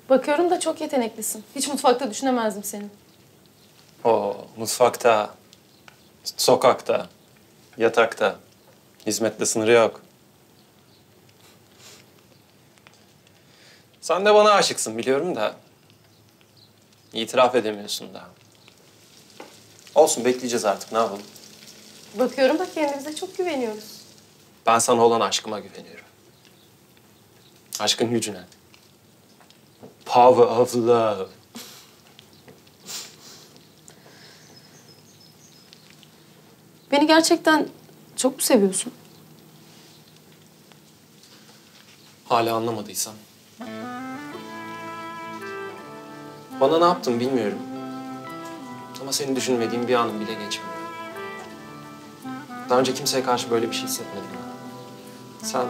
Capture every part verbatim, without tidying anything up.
Bakıyorum da çok yeteneklisin. Hiç mutfakta düşünemezdim seni. O mutfakta, sokakta, yatakta, hizmette sınırı yok. Sen de bana aşıksın biliyorum da itiraf edemiyorsun da. Olsun bekleyeceğiz artık ne yapalım. Bakıyorum da kendimize çok güveniyoruz. Ben sana olan aşkıma güveniyorum. Aşkın gücüne. Power of love. Beni gerçekten çok mu seviyorsun? Hala anlamadıysan. Bana ne yaptın bilmiyorum. Ama seni düşünmediğim bir anım bile geçmiyor. Daha önce kimseye karşı böyle bir şey hissetmedim ben. Sen...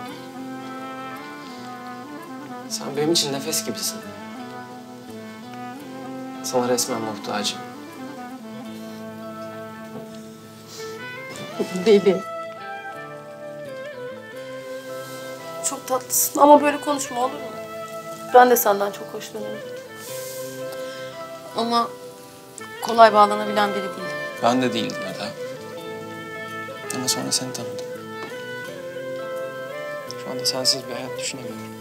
Sen benim için nefes gibisin. Sana resmen muhtacım. Deli. Çok tatlısın ama böyle konuşma olur mu? Ben de senden çok hoşlanıyorum. Ama kolay bağlanabilen biri değil. Ben de değildim Eda. Ama sonra seni tanıdım. Şu anda sensiz bir hayat düşünemiyorum.